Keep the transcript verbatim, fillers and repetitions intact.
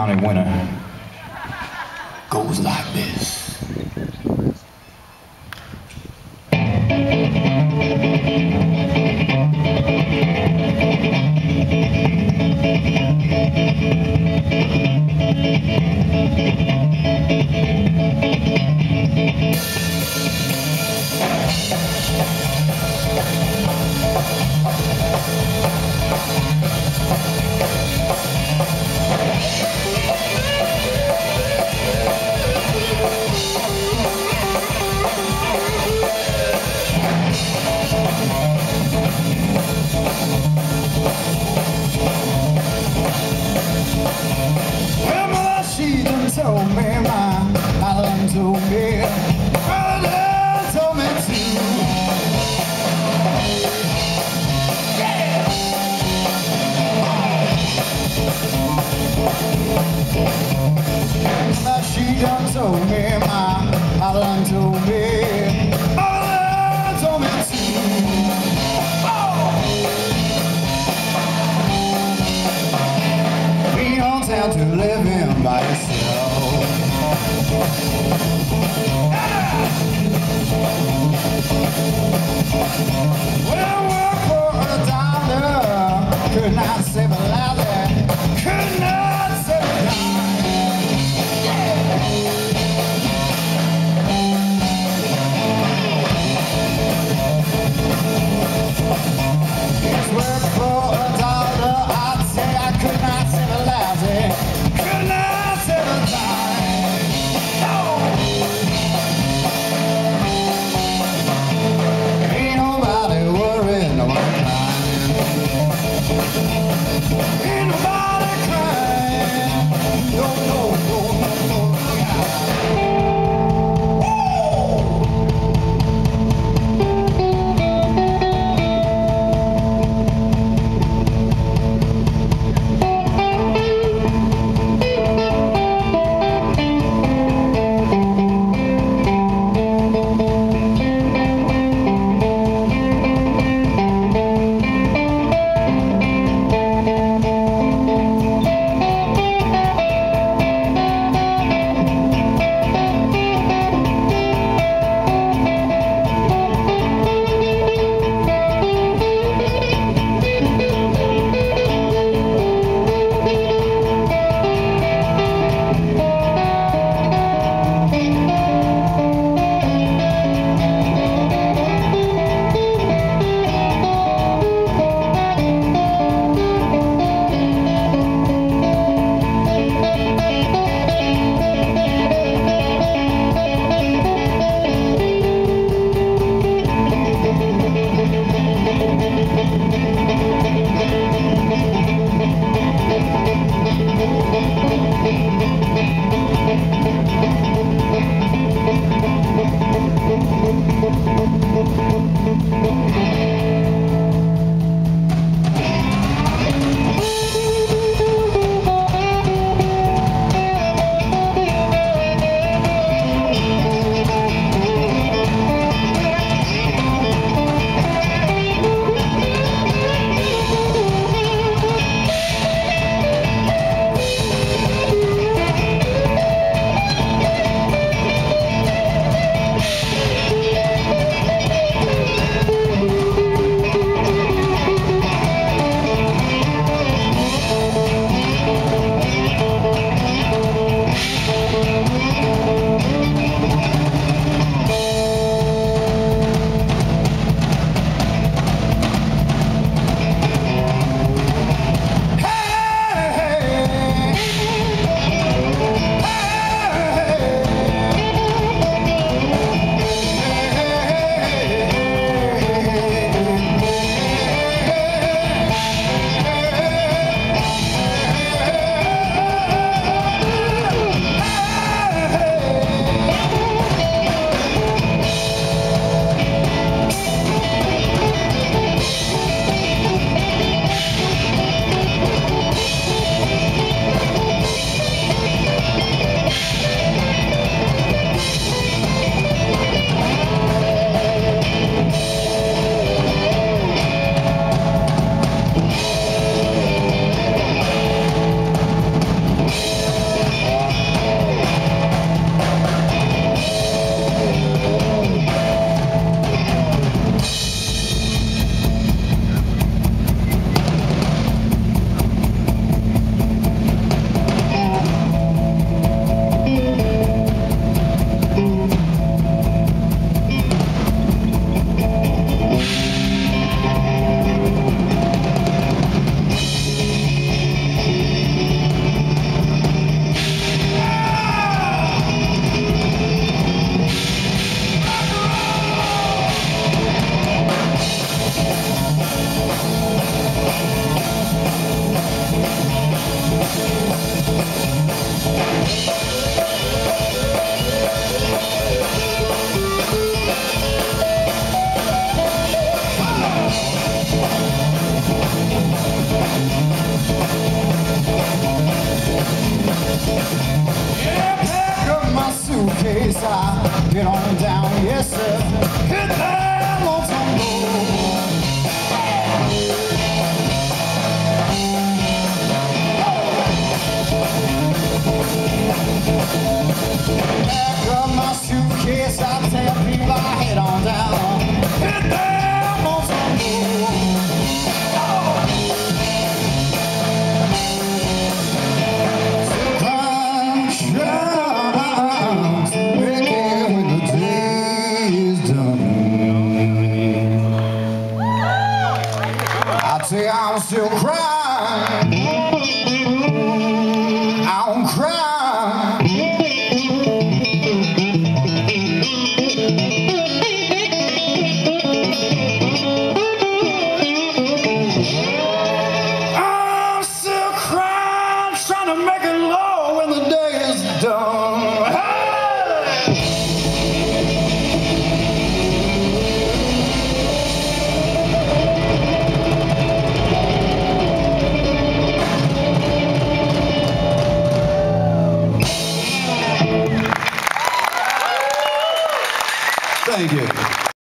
County winner goes like this. Well, mother, she done told me, my Alan told me, brother told me too. Yeah. Mother, she done told me, my Alan told me, brother told me too. Down to living by yourself. Ah! Well, work for a dollar, could not save a lather, could not save a dime. Yeah. It's work for a dollar, I'd say I could not save a lather. Could not save a dime. No. Yeah, pack up my suitcase, I get on down, yes sir. Hit that lonesome road. Pack up my suitcase, I tell people I head on down. Hit that lonesome road. Say I'm still crying, I'm crying. I'm still crying, trying to make it low when the day is done. Hey! Thank you.